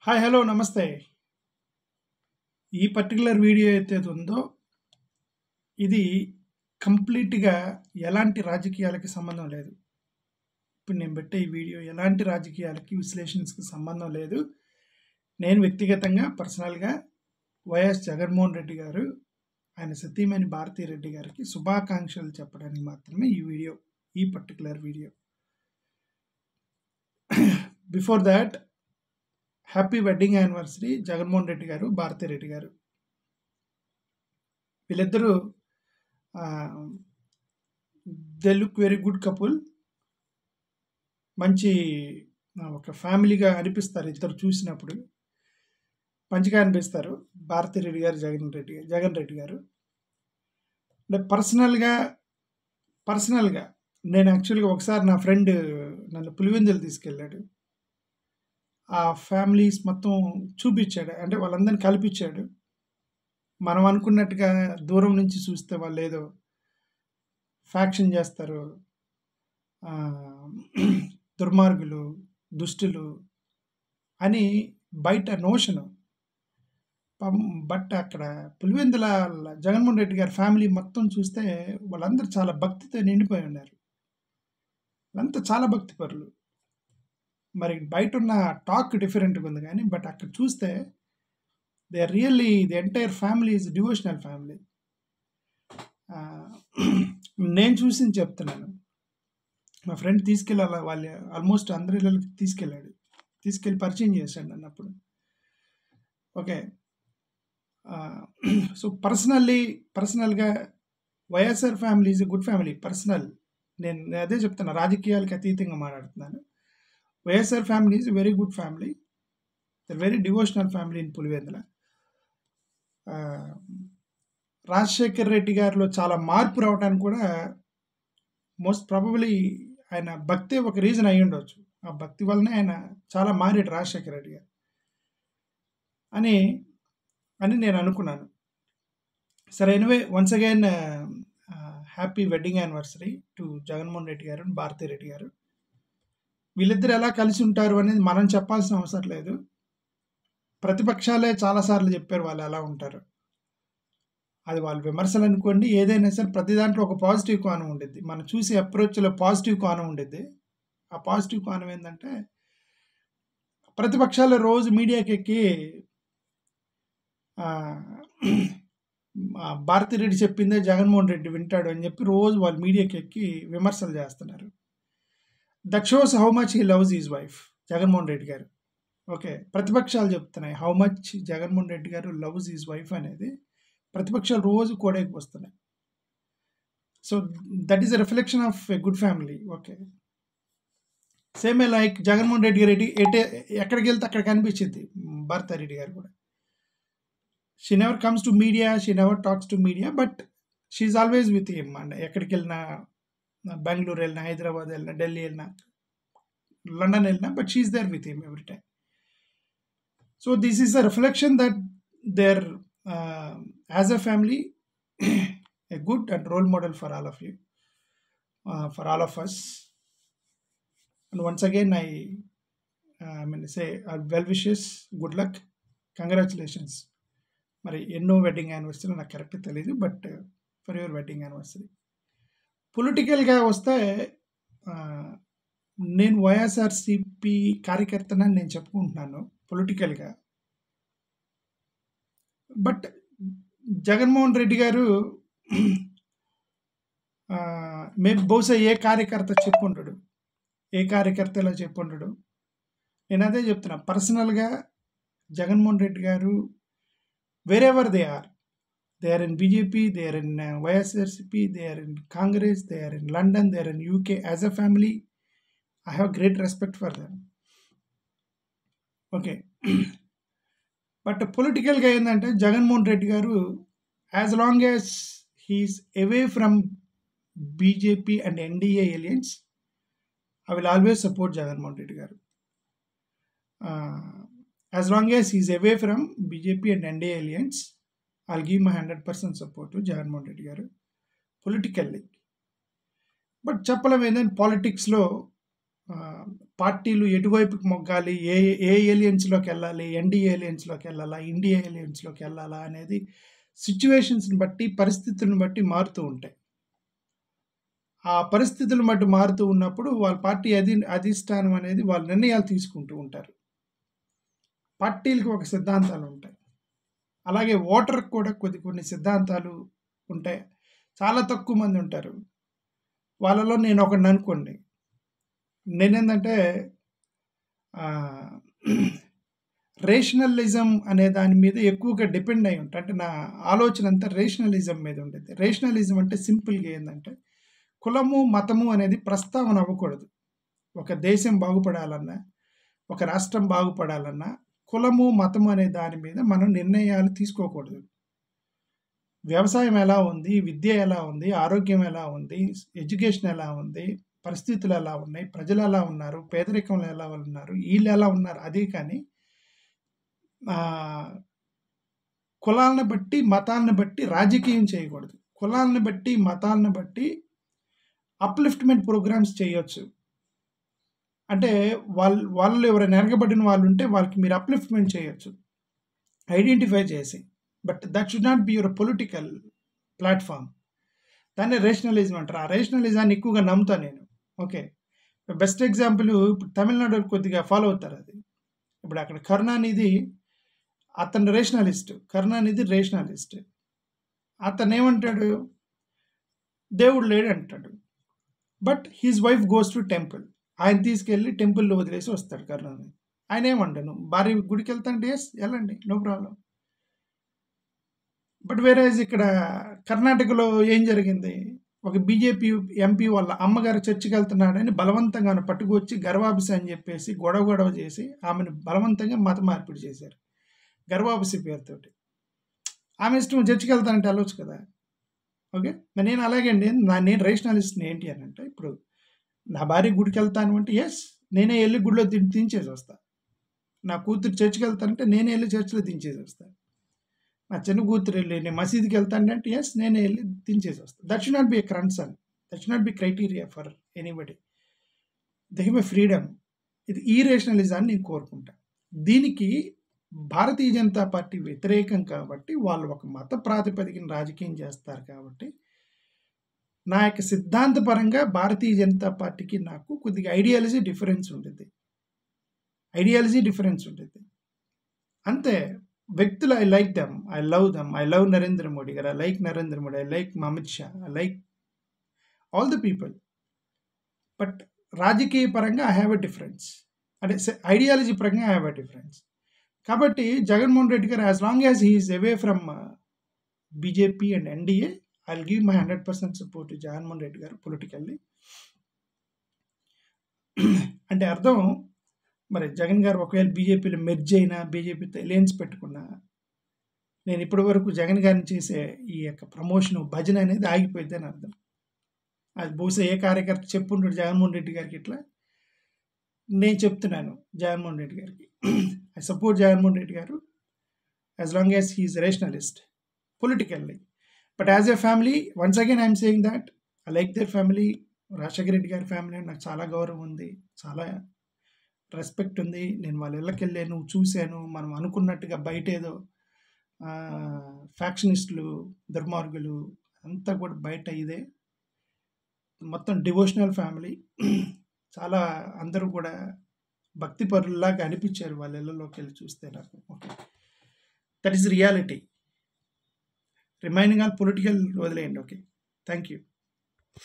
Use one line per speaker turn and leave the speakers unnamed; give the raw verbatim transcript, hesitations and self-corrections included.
Hi hello నమస్తే. ఈ particular video ఏదైతే ఉందో ఇది కంప్లీట్‌గా ఎలాంటి రాజకీయాలకి సంబంధం లేదు. ఇప్పుడు నేను పెట్టే ఈ వీడియో ఎలాంటి రాజకీయాలకి, విశ్లేషణస్‌కి సంబంధం లేదు. నేను వ్యక్తిగతంగా పర్సనల్‌గా వైఎస్ జగన్మోహన్ రెడ్డి గారు, ఆయన సతీమణి భారతీ రెడ్డి గారికి శుభాకాంక్షలు చెప్పడానికి మాత్రమే ఈ వీడియో. ఈ particular video. Before that happy wedding anniversary Jaganmohan Reddy garu, Bharathi Reddy garu. వీళ్ళిద్దరూ they look very good couple. మంచి ఒక ఫ్యామిలీగా అనిపిస్తారు ఇద్దరు చూసినప్పుడు. మంచిగా అనిపిస్తారు భారతీ రెడ్డి గారు, జగన్ రెడ్డి జగన్ రెడ్డి గారు. అంటే పర్సనల్గా పర్సనల్గా నేను యాక్చువల్గా ఒకసారి నా ఫ్రెండ్ నన్ను పులివెందులు తీసుకెళ్ళాడు. ఆ ఫ్యామిలీస్ మొత్తం చూపించాడు, అంటే వాళ్ళందరినీ కల్పించాడు. మనం అనుకున్నట్టుగా దూరం నుంచి చూస్తే వాళ్ళు ఏదో ఫ్యాక్షన్ చేస్తారు, దుర్మార్గులు, దుష్టులు అని బయట నోషను. బట్ అక్కడ పులివెందుల జగన్మోహన్ రెడ్డి గారి ఫ్యామిలీ మొత్తం చూస్తే వాళ్ళందరూ చాలా భక్తితో నిండిపోయి ఉన్నారు. వాళ్ళంతా చాలా భక్తి పరులు. మరి బయట ఉన్న టాక్ డిఫరెంట్గా ఉంది కానీ బట్ అక్కడ చూస్తే they are really the entire family is devotional family. నేను చూసి చెప్తున్నాను. మా ఫ్రెండ్ తీసుకెళ్ళాల వాళ్ళ ఆల్మోస్ట్ అందరి ఇళ్ళకి తీసుకెళ్ళాడు, తీసుకెళ్ళి పరిచయం చేశాడు అన్నప్పుడు. ఓకే, సో పర్సనల్లీ పర్సనల్గా YSR family is a good family. Personal నేను అదే చెప్తున్నా, రాజకీయాలకు అతీతంగా మాట్లాడుతున్నాను. YSR family is very good family, very devotional family in Pulivendula. Rajasekhar Reddy గారిలో చాలా మార్పు రావడానికి కూడా మోస్ట్ ప్రాబబ్లీ ఆయన భక్తే ఒక రీజన్ అయ్యి ఉండవచ్చు. ఆ భక్తి వల్లనే ఆయన చాలా మారాడు రాజశేఖర రెడ్డి గారు అని అని నేను అనుకున్నాను. సరే, anyway once again happy wedding anniversary to Jaganmohan Reddy garu and Bharati Reddy గారు. వీళ్ళిద్దరు ఎలా కలిసి ఉంటారు అనేది మనం చెప్పాల్సిన అవసరం లేదు. ప్రతిపక్షాలే చాలాసార్లు చెప్పారు వాళ్ళు ఎలా ఉంటారు. అది వాళ్ళు విమర్శలు అనుకోండి, ఏదైనా సరే ప్రతి దాంట్లో ఒక పాజిటివ్ కోణం ఉండిద్ది. మనం చూసే అప్రోచ్లో పాజిటివ్ కోణం ఉండిద్ది. ఆ పాజిటివ్ కోణం ఏంటంటే, ప్రతిపక్షాలు రోజు మీడియాకి ఎక్కి భారతీ రెడ్డి చెప్పిందే జగన్మోహన్ రెడ్డి వింటాడు అని చెప్పి రోజు వాళ్ళు మీడియాకి ఎక్కి విమర్శలు చేస్తున్నారు. That shows how much he loves his wife Jaganmohan Reddy garu. Okay, ప్రతిపక్షాలు చెప్తున్నాయి హౌ మచ్ జగన్మోహన్ రెడ్డి గారు లవ్స్ హిజ్ వైఫ్ అనేది. ప్రతిపక్షాలు రోజు కోడైకి వస్తున్నాయి. So that is a reflection of a good family. Okay, same a like Jaganmohan Reddy Reddy ఎటే ఎక్కడికి వెళ్తే అక్కడ కనిపించింది భారతీ రెడ్డి గారు కూడా. She never comes to media, she never talks to media, but she's always with him. And ఎక్కడికి వెళ్ళినా, బెంగళూరు వెళ్ళినా, హైదరాబాద్ వెళ్ళినా, ఢిల్లీ వెళ్ళినా, లండన్ వెళ్ళినా, but she's there with him every time. So this is a reflection that there Uh, as a family a good and role model for all of you, uh, for all of us. And once again I uh, I mean say uh, well wishes, good luck, congratulations. మరి ఎన్నో wedding anniversary నాకు correct తెలియదు, but for your wedding anniversary. పొలిటికల్గా వస్తే నేను వైఎస్ఆర్సిపి కార్యకర్తనని నేను చెప్పుకుంటున్నాను పొలిటికల్గా. బట్ జగన్మోహన్ రెడ్డి గారు మేము బహుశా ఏ కార్యకర్త చెప్పుంటాడు, ఏ కార్యకర్త ఇలా చెప్పుంటాడు. నేను అదే చెప్తున్నా, పర్సనల్గా Jaganmohan Reddy garu wherever they are, they are in BJP, they are in YSRCP, they are in Congress, they are in London, they are in UK. As a family I have great respect for them. Okay, but పొలిటికల్గా ఏంటంటే Jaganmohan Reddy garu as long as he's away from BJP and NDA alliance, I will always support Jaganmohan Reddy garu. As long as he's away from BJP and NDA alliance, I will give my hundred percent support to Jaganmohan Reddy garu politically. But చెప్పలేం ఏంటంటే పాలిటిక్స్లో పార్టీలు ఎటువైపుకి మొగ్గాలి, ఏ ఏ ఏలియన్స్‌లోకి వెళ్ళాలి, NDA ఏలియన్స్‌లోకి వెళ్ళాలా, India ఏలియన్స్‌లోకి వెళ్ళాలా అనేది సిట్యుయేషన్స్‌ని బట్టి, పరిస్థితులను బట్టి మారుతూ ఉంటాయి. ఆ పరిస్థితులను బట్టి మారుతూ ఉన్నప్పుడు వాళ్ళ పార్టీ అధి అధిష్టానం అనేది వాళ్ళ నిర్ణయాలు తీసుకుంటూ ఉంటారు. పార్టీలకి ఒక సిద్ధాంతాలు ఉంటాయి. అలాగే ఓటర్‌కి కూడా కొద్ది కొన్ని సిద్ధాంతాలు ఉంటాయి. చాలా తక్కువ మంది ఉంటారు. వాళ్ళలో నేను ఒకడిని అనుకోండి. నేనేందంటే ఆహ్, రేషనలిజం అనే దాని మీద ఎక్కువగా డిపెండ్ అయ్యి ఉంటా. అంటే నా ఆలోచన అంతా రేషనలిజం మీద ఉండిద్ది. రేషనలిజం అంటే సింపుల్‌గా ఏందంటే, కులము, మతము అనేది ప్రస్తావన అవ్వకూడదు. ఒక దేశం బాగుపడాలన్నా, ఒక రాష్ట్రం బాగుపడాలన్నా, కులము, మతము అనే దాని మీద మనం నిర్ణయాలు తీసుకోకూడదు. వ్యవసాయం ఎలా ఉంది, విద్య ఎలా ఉంది, ఆరోగ్యం ఎలా ఉంది, ఎడ్యుకేషన్ ఎలా ఉంది, పరిస్థితులు ఎలా ఉన్నాయి, ప్రజలు ఎలా ఉన్నారు, పేదరికంలో ఎలా ఉన్నారు, ఈళ్ళు ఎలా ఉన్నారు అదే కానీ ఆహ్, కులాలను బట్టి, మతాలను బట్టి రాజకీయం చేయకూడదు. కులాలను బట్టి, మతాలను బట్టి అప్‌లిఫ్ట్‌మెంట్ ప్రోగ్రామ్స్ చేయొచ్చు. అంటే వాళ్ళు వాళ్ళలో ఎవరైనా వెనకబడిన వాళ్ళుంటే వాళ్ళకి మీరు అప్‌లిఫ్ట్‌మెంట్ చేయొచ్చు. ఐడెంటిఫై చేసి. But that should not be your political platform. దాన్నే రేషనలిజం అంటారు. ఆ రేషనలిజాన్ని ఎక్కువగా నమ్ముతా నేను. ఓకే. బెస్ట్ ఎగ్జాంపుల్ ఇప్పుడు తమిళనాడోళ్ళు కొద్దిగా ఫాలో అవుతారు అది. ఇప్పుడు అక్కడ కరుణానిధి అతను రేషనలిస్ట్. కరుణానిధి రేషనలిస్ట్. అతనేమంటాడు? దేవుడు లేడంటాడు. But his wife goes to temple. ఆయన తీసుకెళ్ళి టెంపుల్‌లో వదిలేసి వస్తాడు కరుణానిధి. ఆయనేమండను భార్య గుడికెళ్తాంటే యెస్ ఎళ్ళండి. No problem. బట్ వేరేజ్ ఇక్కడ కర్ణాటకలో ఏం జరిగింది? ఒక బీజేపీ ఎంపీ వాళ్ళ అమ్మగారు చర్చికెళ్తున్నాడని బలవంతంగా ఆమెను పట్టుకొచ్చి గర్వాబసి అని చెప్పేసి గొడవ గొడవ చేసి ఆమెను బలవంతంగా మత మార్పిడి చేశారు. గర్వాబసి పేరుతోటి. ఆమె ఇష్టం చర్చికెళ్తానంటే వెళ్ళొచ్చు కదా! ఓకే. మరి నేను అలాగే అండి. నా నేను రేషనలిస్ట్‌ని ఏంటి అనంటే ఇప్పుడు నా భార్య గుడికెళ్తాను అంటే యెస్ నేనే ఎళ్లి గుడిలో ది దించేసి వస్తా. నా కూతురు చర్చికెళ్తానంటే నేనే ఎళ్లి చర్చ్‌లో దించేసి వస్తా. నా చిన్న కూతురు ఎళ్లి నేను మసీదుకి వెళ్తానంటే యెస్ నేనే ఎళ్లి దించేసి వస్తా. That should not be a concern. That should not be criteria for anybody. They have a freedom. ఇది ఈ రేషనలిజాన్ని నేను కోరుకుంటా. దీనికి భారతీయ జనతా పార్టీ వ్యతిరేకం కాబట్టి వాళ్ళు ఒక మత ప్రాతిపదికన రాజకీయం చేస్తారు కాబట్టి నా యొక్క సిద్ధాంతపరంగా భారతీయ జనతా పార్టీకి నాకు కొద్దిగా ఐడియాలజీ డిఫరెన్స్ ఉండిద్ది. ఐడియాలజీ డిఫరెన్స్ ఉండిద్ది. అంతే. వ్యక్తులు I like them. I love them. I love Narendra Modi garu. I like Narendra Modi. I like Amit Shah. I like all the people. But రాజకీయ పరంగా ఐ హావ్ ఎ డిఫరెన్స్. అంటే సె ఐడియాలజీ పరంగా ఐ హావ్ ఎ డిఫరెన్స్. కాబట్టి Jaganmohan Reddy garu as long as he is away from BJP and NDA I will give my hundred percent support to Jaganmohan Reddy garu politically. అంటే అర్థం మరి జగన్ గారు ఒకవేళ బీజేపీలో మెర్జ్ అయినా, బీజేపీతో అలయన్స్ పెట్టుకున్నా, నేను ఇప్పటి వరకు జగన్ గారిని చేసే ఈ యొక్క ప్రమోషన్, భజన అనేది ఆగిపోయిద్దని అర్థం. అది బహుశా ఏ కార్యకర్త చెప్పుంటాడు జగన్మోహన్ రెడ్డి గారికి ఇట్లా. నేను చెప్తున్నాను జగన్మోహన్ రెడ్డి గారికి. I support Jaganmohan Reddy garu as long as he is rationalist politically. But as a family once again I'm saying that I like their family. Rajasekhara Reddy గారి ఫ్యామిలీ అంటే నాకు చాలా గౌరవం ఉంది. చాలా రెస్పెక్ట్ ఉంది. నేను వాళ్ళ ఇళ్ళకెళ్ళాను, చూశాను. మనం అనుకున్నట్టుగా బయటేదో ఆహ్, ఫ్యాక్షనిస్టులు, దుర్మార్గులు అంతా కూడా బయట ఇదే. మొత్తం డివోషనల్ ఫ్యామిలీ. చాలా అందరూ కూడా భక్తి పరుల్లాగా అనిపించారు వాళ్ళ ఇళ్ళలోకెళ్ళి చూస్తే నాకు. Okay. That is reality. Remaining on political వదిలేయండి. ఓకే. Thank you.